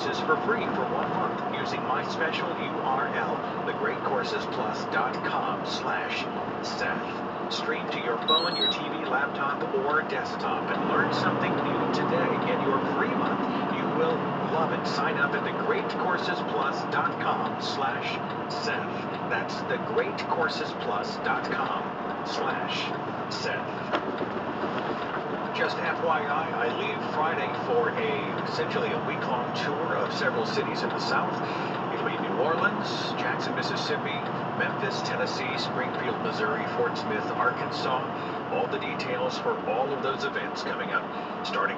courses for free for 1 month using my special URL, thegreatcoursesplus.com/Seth. Stream to your phone, your TV, laptop, or desktop and learn something new today. Get your free month. You will love it. Sign up at thegreatcoursesplus.com/Seth. That's thegreatcoursesplus.com/Seth. Just FYI, I leave Friday for essentially a week-long tour of several cities in the South. It'll be New Orleans, Jackson, Mississippi, Memphis, Tennessee, Springfield, Missouri, Fort Smith, Arkansas. All the details for all of those events coming up starting.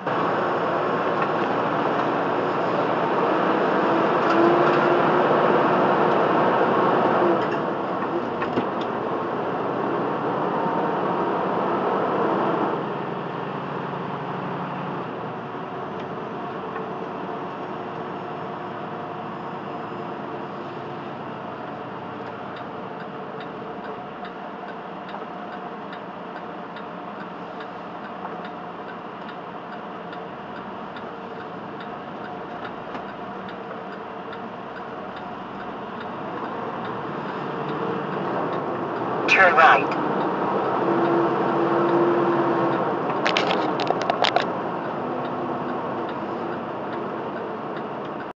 Turn right.